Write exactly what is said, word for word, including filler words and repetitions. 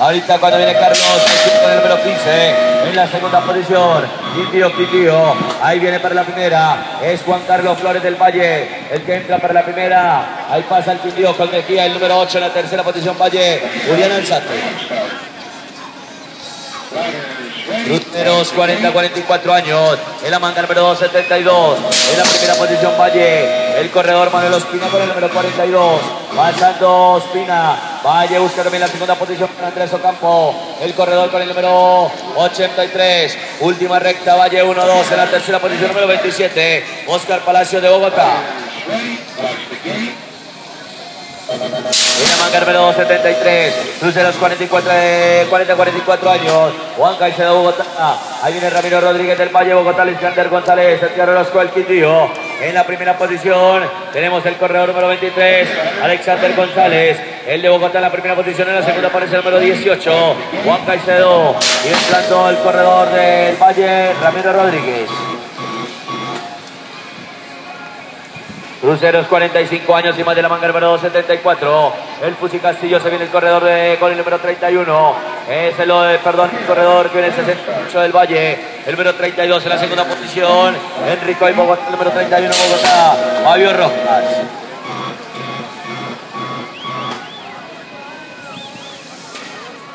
Ahorita cuando viene Carlos, con el número quince, en la segunda posición. Quindío, Quindío. Ahí viene para la primera. Es Juan Carlos Flores del Valle, el que entra para la primera. Ahí pasa el Quindío con Mejía, el número ocho en la tercera posición, Valle. Julián Alzate. Ruteros, cuarenta a cuarenta y cuatro años. En la manga número dos, setenta y dos. En la primera posición, Valle. El corredor Manuel Ospina con el número cuarenta y dos. Pasando Ospina. Valle busca también la segunda posición para Andrés Ocampo. El corredor con el número ochenta y tres. Última recta, Valle uno dos. En la tercera posición, número veintisiete. Oscar Palacio de Bogotá. En la manga número setenta y tres, Cruceros cuarenta a cuarenta y cuatro años, Juan Caicedo, Bogotá. Ahí viene Ramiro Rodríguez del Valle, Bogotá, Alexander González, Santiago Orozco, el Quindío. En la primera posición tenemos el corredor número veintitrés, Alexander González. El de Bogotá en la primera posición, en la segunda aparece el número dieciocho, Juan Caicedo. Y entrando el corredor del Valle, Ramiro Rodríguez. Cruceros, cuarenta y cinco años y más de la manga número setenta y cuatro. El Fusi Castillo, se viene el corredor de, con el número treinta y uno. Es el, perdón, el corredor que viene el sesenta y ocho del Valle. El número treinta y dos en la segunda posición. Enrico y Bogotá, el número treinta y uno Bogotá. Fabio Rojas.